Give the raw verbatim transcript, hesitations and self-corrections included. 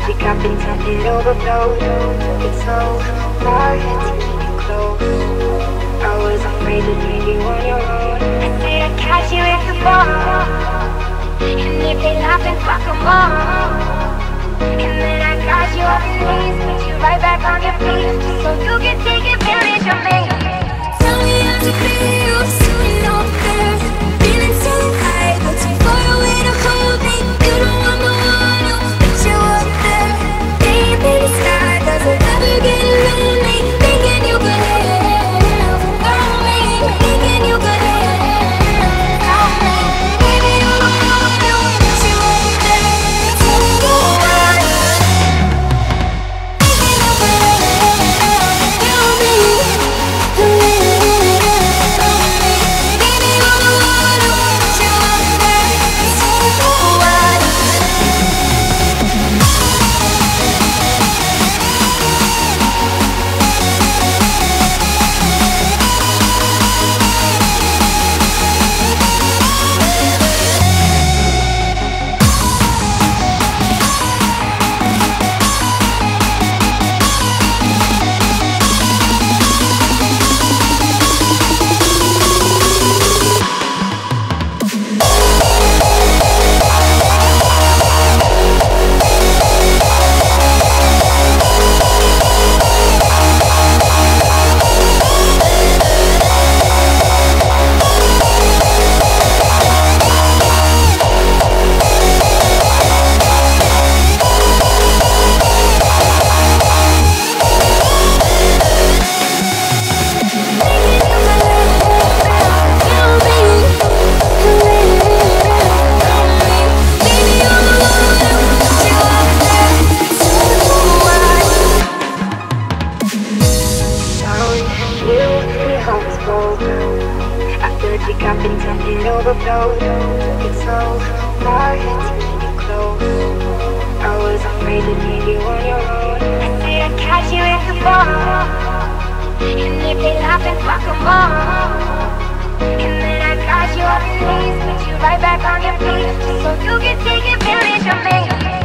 your cup until it overflowed. Took it so hard to keep you close. I was afraid to leave you on your own. I said I'd catch you if you fall, and if they laugh and fuck 'em all. And then I got you off your knees, put you right back on your feet, just so you can take advantage of me. Tell me how to feel, sitting on there, feeling so high, but too far away to hold me. You don't want the one who put you up there. Deep in the sky, doesn't ever get lonely. Thinking you could have without me, thinking you could have without me. Baby, you're the one who put you up there. Tell me why. Thinking you could have without me. Overflowed. Took it so hard to keep you close. I was afraid to leave you on your own. I said I'd catch you if you fall, and if they laugh and fuck 'em all. And then I got you off your knees, put you right back on your feet, just so you can take advantage of me.